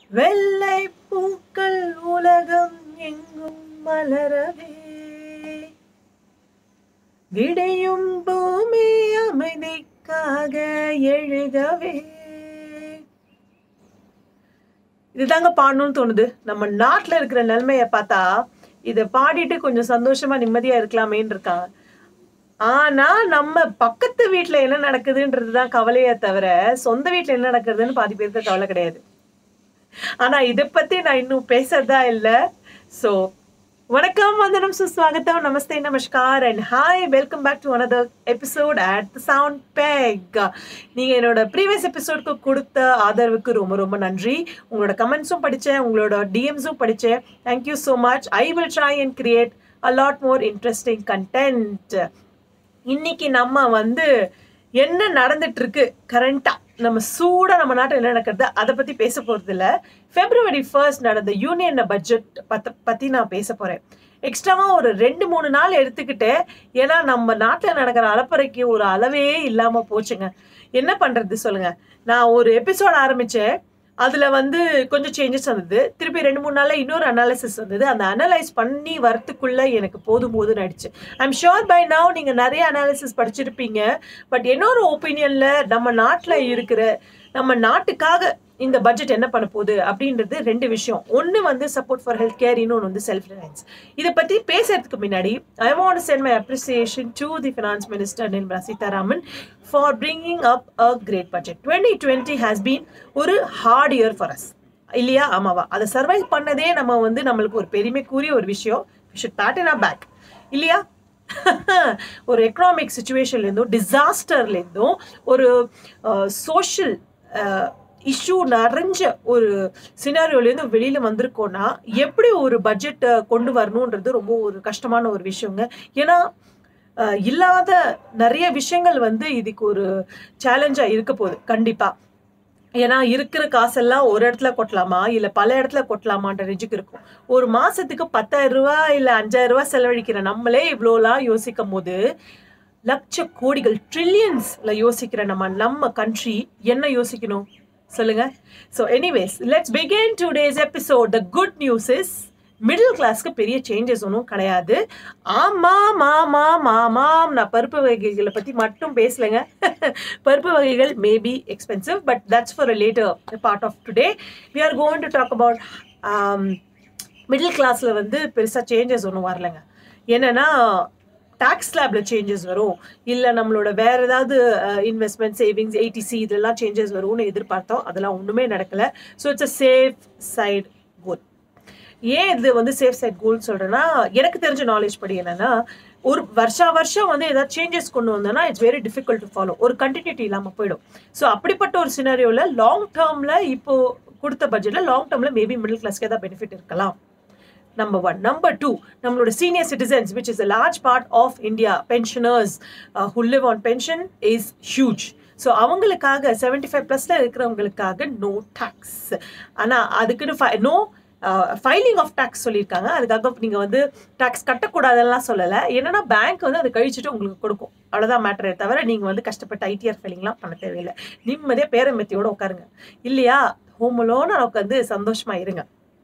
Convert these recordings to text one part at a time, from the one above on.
வெள்ளை பூக்கள் உலகம் எங்கும் மலரவே, விடையும் பூமி அமைதிக்காக எழுகவே. இதுதாங்க பாடணும்னு தோணுது. நம்ம நாட்டுல இருக்கிற நிலைமைய பார்த்தா இத பாடிட்டு கொஞ்சம் சந்தோஷமா நிம்மதியா இருக்கலாமேன்னு இருக்காங்க. ஆனா நம்ம பக்கத்து வீட்டுல என்ன நடக்குதுன்றதுதான் கவலையே தவிர சொந்த வீட்டுல என்ன நடக்குதுன்னு பாதி பேருக்கு கவலை கிடையாது. ஆனா இத பத்தி நான் இன்னும் பேசறதா இல்ல. சோ வணக்கம், வந்தனம், சுஸ்வாகத்தம், நமஸ்தே, நமஸ்கார் and hi, welcome back to another episode at the Sound Peg. நீங்க என்னோட ப்ரீவியஸ் எபிசோட்க்கு கொடுத்த ஆதரவுக்கு ரொம்ப ரொம்ப நன்றி. உங்களோட கமெண்ட்ஸும் படிச்சேன், உங்களோட டிஎம்ஸும் படிச்சேன். Thank you so much. I will try and create a lot more interesting content. இன்னைக்கு நம்ம என்ன நடந்துட்டு இருக்கு கரண்டா, நம்ம சூடா நம்ம நாட்டில் என்ன நடக்கிறது அதை பத்தி பேச போறது இல்ல. February 1st நடந்த யூனியன் பட்ஜெட் பத்தி நான் பேச போறேன். எக்ஸ்ட்ராவா ஒரு 2-3 நாள் எடுத்துக்கிட்டு, ஏன்னா நம்ம நாட்டில் நடக்கிற அலப்பறைக்கு ஒரு அளவே இல்லாம போச்சுங்க. என்ன பண்றது சொல்லுங்க. நான் ஒரு எபிசோட் ஆரம்பிச்சேன், அதுல கொஞ்சம் சேஞ்சஸ் வந்தது. திருப்பி 2-3 நாள்ல இன்னொரு அனாலிசிஸ் வந்தது. அந்த அனலைஸ் பண்ணி வரத்துக்குள்ள எனக்கு போதும்னு ஆயிடுச்சு. ஐம் ஷோர் பை நவ் நீங்க நிறைய அனாலிசிஸ் படிச்சிருப்பீங்க. பட் என்னோட ஒப்பீனியன்ல நம்ம நாட்டுல இருக்கிற, நம்ம நாட்டுக்காக இந்த பட்ஜெட் என்ன பண்ண போகுது அப்படின்றது 2 விஷயம். ஒன்னு சப்போர்ட் ஃபார் ஹெல்த் கேர், இன்னொன்று செல்ஃப் ரிலையன்ஸ். இதை பத்தி பேசுறதுக்கு முன்னாடி I want to send my appreciation to the finance minister Nirmala Sitharaman for bringing up a great budget. 2020 has been ஒரு ஹார்ட் இயர் ஃபார் அஸ், இல்லையா? ஆமாவா? அதை சர்வைவ் பண்ணதே நம்மளுக்கு ஒரு பெருமைக்குரிய ஒரு விஷயம். we should pat in our back, இல்லையா? ஒரு எக்கனாமிக் சிச்சுவேஷன்லேருந்தும், டிசாஸ்டர்லேருந்தும், ஒரு சோஷியல் இஷ்யூ நிறைஞ்ச ஒரு சினாரியோலேருந்து வெளியில வந்திருக்கோம்னா எப்படி ஒரு பட்ஜெட்டை கொண்டு வரணுன்றது ரொம்ப ஒரு கஷ்டமான ஒரு விஷயங்க. ஏன்னா இல்லாத நிறைய விஷயங்கள் இதுக்கு ஒரு சேலஞ்சா இருக்க போகுது கண்டிப்பா. ஏன்னா இருக்கிற காசெல்லாம் ஒரு இடத்துல கொட்டலாமா இல்ல பல இடத்துல கொட்டலாமான்ற ரெஜுக்கு இருக்கும். ஒரு மாசத்துக்கு 10,000 ரூபாய் இல்ல 5,000 ரூபாய் செலவழிக்கிற நம்மளே இவ்வளோலாம் யோசிக்கும் போது, லட்ச கோடிகள் ட்ரில்லியன்ஸ்ல யோசிக்கிற நம்ம கண்ட்ரி என்ன யோசிக்கணும் சொல்லுங்க. So anyways, let's begin today's episode. The good news is middle கிளாஸ்க்கு பெரிய சேஞ்சஸ் ஒன்றும் கிடையாது. ஆமாம், நான் பருப்பு வகைகளை பற்றி மட்டும் பேசலைங்க. பருப்பு வகைகள் maybe expensive, but that's for a later part of today. We are going to talk about middle கிளாஸில் பெருசாக சேஞ்சஸ் ஒன்றும் வரலைங்க. என்னென்னா டாக்ஸ் ஸ்லாப்ல சேஞ்சஸ் வரும், இல்லை நம்மளோட வேற ஏதாவது இன்வெஸ்ட்மெண்ட், சேவிங்ஸ், ஏடிசி இதெல்லாம் சேஞ்சஸ் வரும்னு எதிர்பார்த்தோம். அதெல்லாம் ஒன்றுமே நடக்கலை. So it's a safe side goal. ஏன் இது சேஃப் சைட் கோல்னு சொல்றேன்னா, எனக்கு தெரிஞ்ச நாலேஜ் படி என்னன்னா, ஒரு வருஷம் ஏதாவது சேஞ்சஸ் கொண்டு வந்தோம்னா it's very difficult to follow. ஒரு கண்டினியூட்டி இல்லாமல் போயிடும். ஸோ அப்படிப்பட்ட ஒரு சினாரியோவில் லாங் டேர்ம்ல இப்போ கொடுத்த பட்ஜெட்ல லாங் டேர்ம்ல மேபி மிடில் கிளாஸ்க்கு ஏதாவது பெனிஃபிட் இருக்கலாம். Number 1. Number 2, நம்மளோட senior citizens, which is a large part of India, pensioners who live on pension is huge. So அவங்களுக்காக 75+ இருக்கிறவங்களுக்காக நோ டேக்ஸ். ஆனால் அதுக்குன்னு நோ ஃபைலிங் ஆஃப் டேக்ஸ் சொல்லியிருக்காங்க. அதுக்காக நீங்கள் டேக்ஸ் கட்டக்கூடாதெல்லாம் சொல்லலை. என்னன்னா பேங்க் அதை கழிச்சுட்டு உங்களுக்கு கொடுக்கும், அவ்வளோதான் மேட்டரே தவிர நீங்கள் கஷ்டப்பட்டு ஐடிஆர் ஃபைலிங்லாம் பண்ண தேவையில்லை. நிம்மதியாக பேரம்பத்தியோடு உட்காருங்க, இல்லையா? ஹோம்லோன்னு உட்காந்து சந்தோஷமா இருங்க.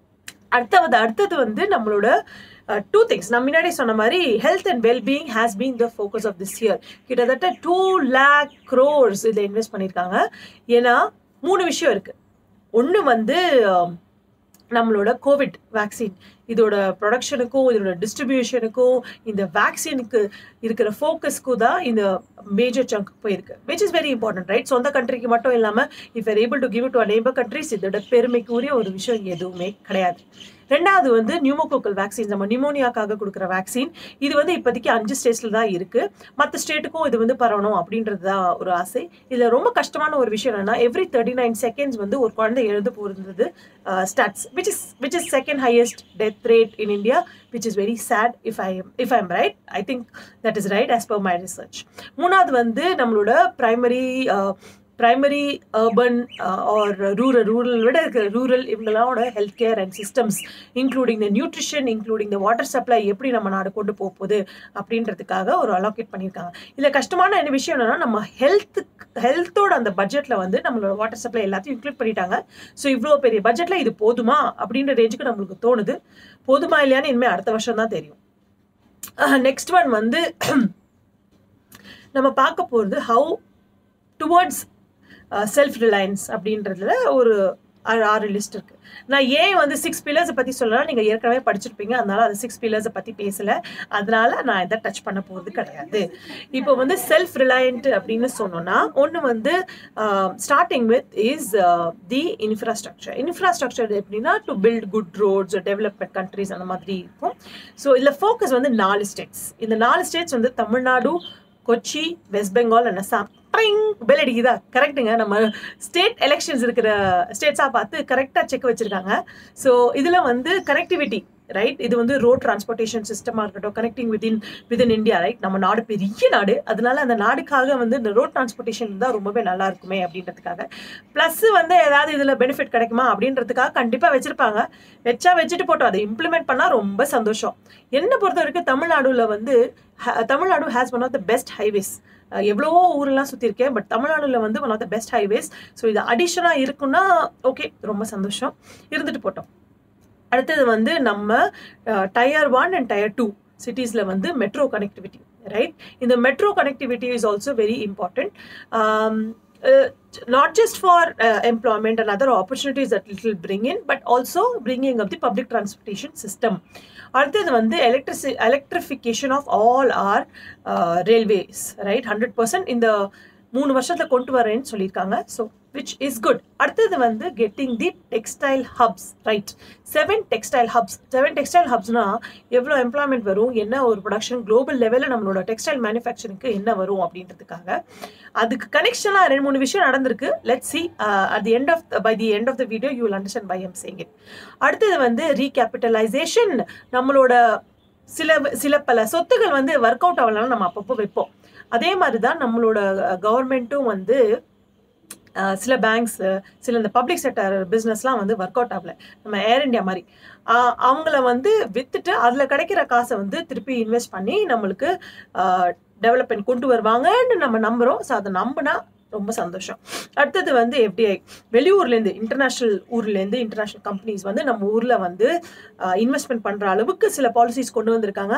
அடுத்தது நம்மளோட 2 things. நான் முன்னாடி சொன்ன மாதிரி health and wellbeing has been the focus of this year. கிட்டத்தட்ட 2 lakh crores இதில் இன்வெஸ்ட் பண்ணியிருக்காங்க. ஏன்னா 3 விஷயம் இருக்கு. ஒன்று நம்மளோட கோவிட் வேக்சின், இதோட ப்ரொடக்ஷனுக்கும் இதோட டிஸ்ட்ரிபியூஷனுக்கும் இந்த வேக்சினுக்கு இருக்கிற ஃபோக்கஸ்க்கும் தான் இந்த மேஜர் சங்க் போயிருக்கு, which is very important, right? சொந்த கண்ட்ரிக்கு மட்டும் இல்லாமல் if are able to give it to neighbour countries, இதோட பெருமைக்குரிய ஒரு விஷயம் எதுவுமே கிடையாது. ரெண்டாவது நியூமோகோக்கல் வேக்சின், நம்ம நியூமோனியாக்காக கொடுக்குற வேக்சின். இது இப்போதைக்கு 5 ஸ்டேட்ஸ்ல தான் இருக்கு. மற்ற ஸ்டேட்டுக்கும் இது பரவணும் அப்படின்றது தான் ஒரு ஆசை. இதில் ரொம்ப கஷ்டமான ஒரு விஷயம் என்னன்னா, எவ்ரி 39 seconds ஒரு குழந்தை எழுந்து போகிறது starts, which is second highest death rate in India, which is very sad if I am right. I think that is right as per my research. மூணாவது நம்மளோட primary primary urban or rural விட இருக்கிற rural இவங்களோட health care and systems including the nutrition including the water supply எப்படி நம்ம நாடு கொண்டு போகுது அப்படின்றதுக்காக ஒரு அலோகேட் பண்ணியிருக்காங்க. இதில் கஷ்டமான என்ன விஷயம் என்னன்னா, நம்ம ஹெல்த்தோட அந்த பட்ஜெட்டில் வந்து நம்மளோட வாட்டர் சப்ளை எல்லாத்தையும் இன்க்ளூட் பண்ணிட்டாங்க. ஸோ இவ்வளோ பெரிய பட்ஜெட்டில் இது போதுமா அப்படின்ற ரேஞ்சுக்கு நம்மளுக்கு தோணுது. போதுமா இல்லையான்னு இனிமேல் அடுத்த வருஷம் தான் தெரியும். நெக்ஸ்ட் ஒன் வந்து நம்ம பார்க்க போகிறது ஹவு டுவர்ட்ஸ் செல்ஃப் ரிலையன்ஸ் அப்படின்றதுல ஒரு 6 லிஸ்ட் இருக்கு. நான் ஏன் வந்து 6 பில்லர்ஸை பற்றி சொல்லலாம், நீங்கள் ஏற்கனவே படிச்சிருப்பீங்க, அதனால அது 6 பில்லர்ஸை பற்றி பேசலை, அதனால நான் இதை டச் பண்ண போகிறது கிடையாது. இப்போ வந்து செல்ஃப் ரிலையன்ட் அப்படின்னு சொன்னோன்னா, ஒன்று வந்து starting with is the infrastructure எப்படின்னா to build good roads, development countries அந்த மாதிரி இருக்கும். ஸோ இதில் ஃபோக்கஸ் வந்து 4 ஸ்டேட்ஸ். இந்த 4 ஸ்டேட்ஸ் வந்து தமிழ்நாடு, கொச்சி, வெஸ்ட் பெங்கால் அண்ட் அசாம். பெல் அடிக்குதா? கரெக்டுங்க. நம்ம ஸ்டேட் எலெக்ஷன்ஸ் இருக்கிற ஸ்டேட்ஸாக பார்த்து கரெக்டாக செக் வச்சுருக்காங்க. ஸோ இதில் வந்து கனெக்டிவிட்டி, ரைட், இது வந்து ரோட் டிரான்ஸ்போர்ட்டேஷன் சிஸ்டமாக இருக்கட்டும், கனெக்டிங் விதின் இந்தியா, ரைட், நம்ம நாடு பெரிய நாடு, அதனால அந்த நாடுக்காக வந்து இந்த ரோட் டிரான்ஸ்போர்ட்டேஷன் தான் ரொம்பவே நல்லா இருக்குமே அப்படின்றதுக்காக. ப்ளஸ் வந்து ஏதாவது இதில் பெனிஃபிட் கிடைக்குமா அப்படின்றதுக்காக கண்டிப்பாக வச்சுருப்பாங்க. வச்சுட்டு போட்டோம், அதை இம்ப்ளிமெண்ட் பண்ணால் ரொம்ப சந்தோஷம். என்னை பொறுத்த வரைக்கும் Tamil Nadu has one of the best highways. எவ்வளவோ ஊரெல்லாம் சுற்றிருக்கேன், பட் தமிழ்நாடுல வந்து one of the best highways. So இது அடிஷனாக இருக்குன்னா ஓகே, ரொம்ப சந்தோஷம், இருந்துட்டு போட்டோம். அடுத்தது வந்து நம்ம Tier 1 and Tier 2 சிட்டிஸில் வந்து மெட்ரோ கனெக்டிவிட்டி, ரைட். இந்த metro connectivity is also very important, not just for employment and other opportunities that it will bring in, but also bringing up the public transportation system. அடுத்தது வந்து electrification of all our railways, right, 100% இந்த 3 வருஷத்தில் கொண்டு வரேன்னு சொல்லியிருக்காங்க. So which is good. அடுத்தது வந்து getting the textile hubs, right, 7 textile hubsனா எவ்வளோ எம்ப்ளாய்மெண்ட் வரும், என்ன ஒரு ப்ரொடக்ஷன் குளோபல் லெவலில் நம்மளோட டெக்ஸ்டைல் மேனுஃபேக்சரிங்க்கு என்ன வரும் அப்படின்றதுக்காக அதுக்கு கனெக்ஷனாக 2-3 விஷயம் நடந்திருக்கு. Let's see by the end of the video you will understand why I'm saying it. அடுத்தது வந்து ரீகேபிட்டலைசேஷன். நம்மளோட பல சொத்துக்கள் வந்து ஒர்க் அவுட் ஆகலாம், நம்ம அப்பப்போ வைப்போம். அதே மாதிரி தான் நம்மளோட கவர்மெண்ட்டும் வந்து சில பேங்க்ஸ், சில இந்த பப்ளிக் செக்டர் பிஸ்னஸ்லாம் வந்து ஒர்க் அவுட் ஆகல. நம்ம ஏர் இண்டியா மாதிரி அவங்கள வந்து வித்துட்டு அதில் கிடைக்கிற காசை வந்து திருப்பி இன்வெஸ்ட் பண்ணி நம்மளுக்கு டெவலப்மெண்ட் கொண்டு வருவாங்கன்னு நம்ம நம்புகிறோம். ஸோ அதை நம்பினா ரொம்ப சந்தோஷம். அடுத்தது வந்து FDI, வெளியூர்லேருந்து இன்டர்நேஷ்னல் கம்பெனிஸ் வந்து நம்ம ஊரில் வந்து இன்வெஸ்ட்மெண்ட் பண்ணுற அளவுக்கு சில பாலிசிஸ் கொண்டு வந்திருக்காங்க.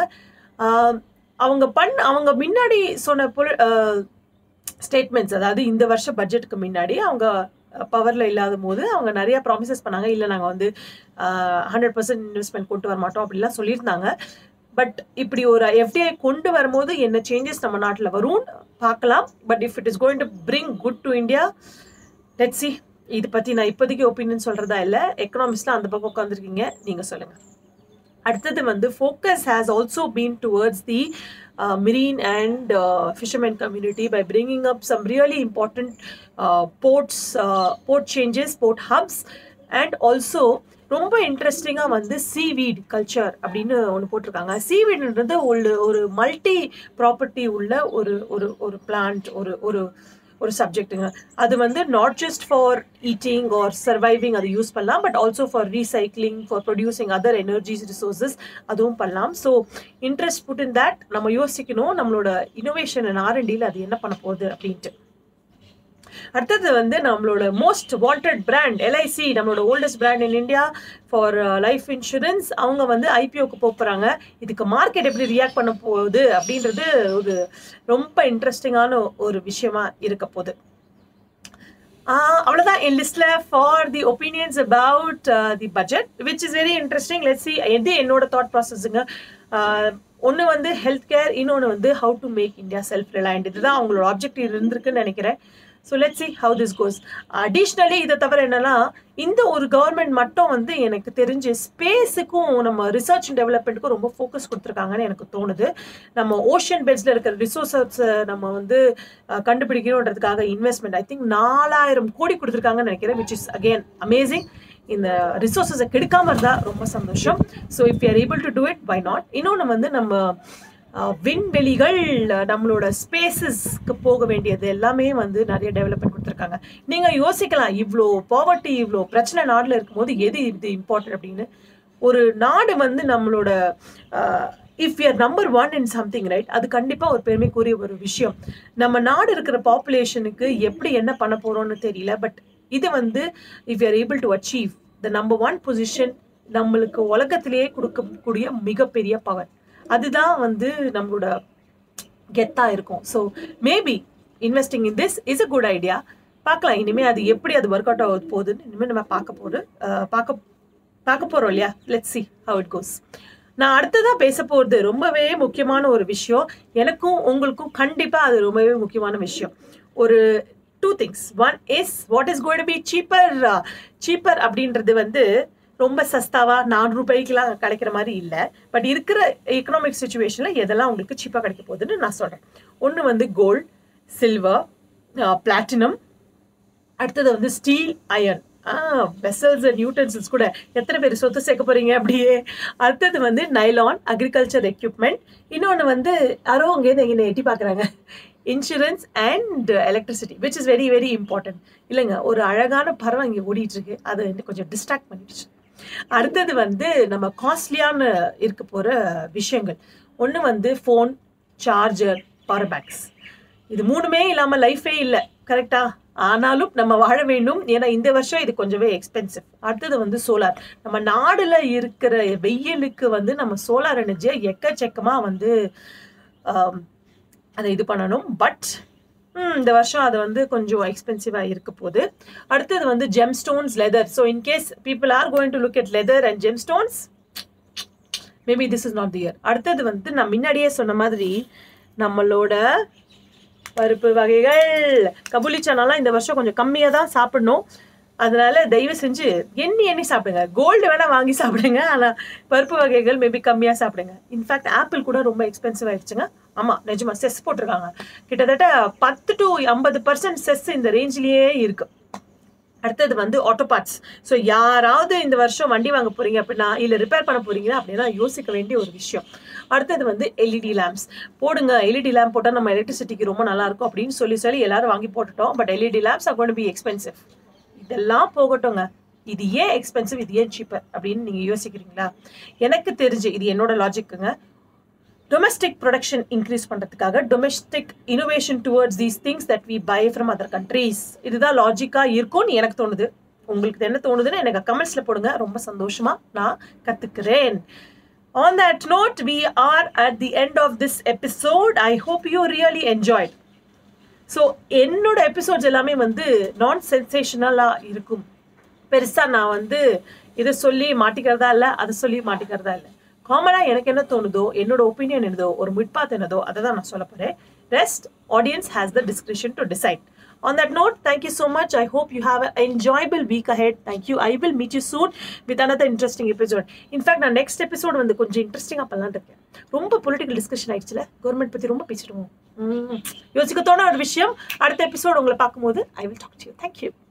அவங்க முன்னாடி சொன்ன ஸ்டேட்மெண்ட்ஸ், அதாவது இந்த வருஷ பட்ஜெட்டுக்கு முன்னாடி அவங்க பவரில் இல்லாத போது அவங்க நிறைய ப்ராமிசஸ் பண்ணாங்க. இல்லை, நாங்கள் வந்து 100% இன்வெஸ்ட்மெண்ட் கொண்டு வர மாட்டோம் அப்படிலாம் சொல்லியிருந்தாங்க. பட் இப்படி ஒரு FDI கொண்டு வரும்போது என்ன சேஞ்சஸ் நம்ம நாட்டில் வரும்னு பார்க்கலாம். But if it is going to bring good to India, let's see. இது பற்றி நான் இப்போதைக்கு ஒப்பீனியன் சொல்கிறதா இல்லை, எக்கனாமிக்ஸ்லாம் அந்த பக்கம் உட்காந்துருக்கீங்க, நீங்கள் சொல்லுங்கள். அடுத்தது வந்து focus has also been towards the marine and fishermen community by bringing up some really important port changes, port hubs, and also ரொம்ப இன்ட்ரெஸ்டிங்காக வந்து சீவீட் கல்ச்சர் அப்படின்னு ஒன்று போட்டிருக்காங்க. சீவீடுன்றது ஒரு மல்டி ப்ராப்பர்ட்டி உள்ள ஒரு பிளான்ட், ஒரு சப்ஜெக்ட்டுங்க. அது வந்து not just for eating or surviving அது யூஸ் பண்ணலாம், but also for recycling, for producing other energies resources அதுவும் பண்ணலாம். So interest put in that நம்ம யோசிக்கணும், நம்மளோட இனோவேஷன் அண்ட் R&Dயில் அது என்ன பண்ண போகுது அப்படின்ட்டு. அடுத்தது வந்து நம்மளோட மோஸ்ட் வாண்டட் பிராண்ட் LIC, நம்மளோட oldest brand in India for life insurance. அவங்க வந்து IPOக்கு போகிறாங்க. இதுக்கு மார்க்கெட் எப்படி ரியாக்ட் பண்ண போகுது அப்படின்றது ஒரு ரொம்ப இன்ட்ரெஸ்டிங்கான ஒரு விஷயமா இருக்க போகுது. அவ்வளோதான் என் லிஸ்ட்டில் for the opinions about the budget, which is very interesting. Let's see. எது என்னோட தாட் ப்ராசஸுங்க. ஒன்று வந்து ஹெல்த் கேர், இன்னொன்று வந்து how to make India self reliant. இதுதான் அவங்களோட ஆப்ஜெக்டிவ் இருந்திருக்குன்னு நினைக்கிறேன். So let's see how this goes. Additionally இதை தவிர என்னன்னா, இந்த ஒரு கவர்மெண்ட் மட்டும் வந்து எனக்கு தெரிஞ்சு ஸ்பேஸுக்கும் நம்ம ரிசர்ச் அண்ட் டெவலப்மெண்ட்டுக்கும் ரொம்ப ஃபோக்கஸ் கொடுத்துருக்காங்கன்னு எனக்கு தோணுது. நம்ம ஓஷன் பெட்ஸில் இருக்கிற ரிசோர்ஸை நம்ம வந்து கண்டுபிடிக்கணுன்றதுக்காக இன்வெஸ்ட்மெண்ட் ஐ திங்க் 4000 கோடி கொடுத்துருக்காங்கன்னு நினைக்கிறேன், விச் இஸ் அகெயின் அமேசிங். இந்த ரிசோர்ஸஸை கெடுக்காமல் இருந்தால் ரொம்ப சந்தோஷம். So if you are able to do it, why not. இன்னொன்று வந்து நம்ம விண்வெளிகள், நம்மளோட ஸ்பேசஸ்க்கு போக வேண்டியது எல்லாமே வந்து நிறைய டெவலப்மெண்ட் கொடுத்துருக்காங்க. நீங்கள் யோசிக்கலாம், இவ்வளோ பாவர்ட்டி, இவ்வளோ பிரச்சனை நாட்டில் இருக்கும்போது எது இது இம்பார்ட்டன்ட் அப்படின்னு. ஒரு நாடு வந்து நம்மளோட if you're number 1 in something right, அது கண்டிப்பாக ஒரு பெருமைக்குரிய ஒரு விஷயம். நம்ம நாடு இருக்கிற பாப்புலேஷனுக்கு எப்படி என்ன பண்ண போகிறோம்னு தெரியல. பட் இது வந்து if you're able to achieve the number 1 position, நம்மளுக்கு உலகத்திலேயே கொடுக்கக்கூடிய மிகப்பெரிய பவர். அதுதான் வந்து நம்மளோட கெத்தா இருக்கும். So maybe investing in this is a good idea. பார்க்கலாம் இனிமேல் அது எப்படி அது ஒர்க் அவுட் ஆக போகுதுன்னு இனிமேல் நம்ம பார்க்க போகிறோம் இல்லையா. Let's see how it goes. நான் அடுத்ததாக பேச போகிறது ரொம்பவே முக்கியமான ஒரு விஷயம். எனக்கும் உங்களுக்கும் கண்டிப்பாக அது ரொம்பவே முக்கியமான விஷயம். ஒரு 2 things. One is what is going to be cheaper அப்படின்றது வந்து ரொம்ப சஸ்தாவா 4 ரூபாய்க்குலாம் கிடைக்கிற மாதிரி இல்லை. பட் இருக்கிற எக்கனாமிக் சுச்சுவேஷனில் எதெல்லாம் உங்களுக்கு சீப்பாக கிடைக்க போகுதுன்னு நான் சொல்கிறேன். ஒன்று வந்து கோல்டு, சில்வர், பிளாட்டினம். அடுத்தது வந்து steel, iron, vessels and utensils கூட எத்தனை பேர் சொத்து சேர்க்க போகிறீங்க அப்படியே. அடுத்தது வந்து நைலான், அக்ரிகல்ச்சர் எக்யூப்மெண்ட். இன்னொன்று வந்து யாரோ அங்கேருந்து எங்கே எட்டி பார்க்குறாங்க, insurance and electricity, which is very very important. இல்லைங்க, ஒரு அழகான பறவை இங்கே ஓடிட்டுருக்கு, அதை வந்து கொஞ்சம் டிஸ்ட்ராக்ட் பண்ணிடுச்சு. அடுத்தது வந்து நம்ம காஸ்ட்லியான இருக்க போகிற விஷயங்கள். ஒன்று வந்து ஃபோன், சார்ஜர், பவர் பேங்க்ஸ். இது 3மே இல்லாமல் லைஃபே இல்லை, கரெக்டா? ஆனாலும் நம்ம வாழ வேண்டும், ஏன்னா இந்த வருஷம் இது கொஞ்சமே எக்ஸ்பென்சிவ். அடுத்தது வந்து சோலார். நம்ம நாடுல இருக்கிற வெயிலுக்கு வந்து நம்ம சோலார் எனர்ஜியை எக்கச்சக்கமாக வந்து அதை இது பண்ணணும். பட் இந்த வருஷம் அது வந்து கொஞ்சம் எக்ஸ்பென்சிவாக இருக்க போகுது. அடுத்தது வந்து gem stones, leather. So in case people are going to look at leather and gem stones, maybe this is not the year. அடுத்தது வந்து நான் முன்னாடியே சொன்ன மாதிரி நம்மளோட பருப்பு வகைகள், கபூலி சனாலாம் இந்த வருஷம் கொஞ்சம் கம்மியாக தான் சாப்பிடணும். அதனால தயவு செஞ்சு எண்ணி சாப்பிடுங்க. கோல்டு வேணால் வாங்கி சாப்பிடுங்க, ஆனால் பருப்பு வகைகள் மேபி கம்மியாக சாப்பிடுங்க. இன்ஃபேக்ட் ஆப்பிள் கூட ரொம்ப எக்ஸ்பென்சிவ் ஆயிடுச்சுங்க. ஆமாம், நிஜமா செஸ் போட்டிருக்காங்க. கிட்டத்தட்ட 10 to 50% செஸ் இந்த ரேஞ்சிலேயே இருக்கு. அடுத்தது வந்து ஆட்டோ பார்ட்ஸ். ஸோ யாராவது இந்த வருஷம் வண்டி வாங்க போறீங்க அப்படின்னா, இல்லை ரிப்பேர் பண்ண போறீங்கன்னா அப்படின்னா யோசிக்க வேண்டிய ஒரு விஷயம். அடுத்தது வந்து எல்இடி லேம்ப்ஸ் போடுங்க. எல்இடி லேம்ப் போட்டால் நம்ம எலக்ட்ரிசிட்டிக்கு ரொம்ப நல்லா இருக்கும் அப்படின்னு சொல்லி எல்லாரும் வாங்கி போட்டுட்டோம். But LED lamps are going to be expensive. இதெல்லாம் போகட்டுங்க. இது ஏன் எக்ஸ்பென்சிவ், இது ஏன் சீப்பர் அப்படின்னு நீங்கள் யோசிக்கிறீங்களா? எனக்கு தெரிஞ்சு இது என்னோட லாஜிக்குங்க. டொமெஸ்டிக் ப்ரொடக்ஷன் இன்க்ரீஸ் பண்ணுறதுக்காக, domestic innovation towards these things that we buy from other countries. இதுதான் லாஜிக்காக இருக்கும்னு எனக்கு தோணுது. உங்களுக்கு என்ன தோணுதுன்னு எனக்கு கமெண்ட்ஸில் போடுங்க. ரொம்ப சந்தோஷமாக நான் கற்றுக்கிறேன். On that note, we are at the end of this episode. I hope you really enjoyed. So என்னோட எபிசோட்ஸ் எல்லாமே வந்து நான் சென்சேஷனலாக இருக்கும். பெருசாக நான் வந்து இதை சொல்லி மாட்டிக்கிறதா இல்லை, அதை சொல்லி மாட்டிக்கிறதா இல்லை. காமனாக எனக்கு என்ன தோணுதோ, என்னோட ஒப்பீனியன் என்னதோ, ஒரு மிட்பாத் என்னதோ, அதை தான் நான் சொல்ல போகிறேன். Rest, audience has the discretion to decide. On that note, thank you so much. I hope you have an enjoyable week ahead. Thank you. I will meet you soon with another interesting episode. In fact, நான் next episode வந்து கொஞ்சம் இன்ட்ரெஸ்டிங்காக பண்ணலான்னு இருக்கேன். ரொம்ப political discussion ஆயிடுச்சுல, government பற்றி ரொம்ப பேசிடுவோம். யோசிக்க தோண ஒரு விஷயம். அடுத்த எபிசோட் உங்களை பார்க்கும்போது I will talk to you. Thank you.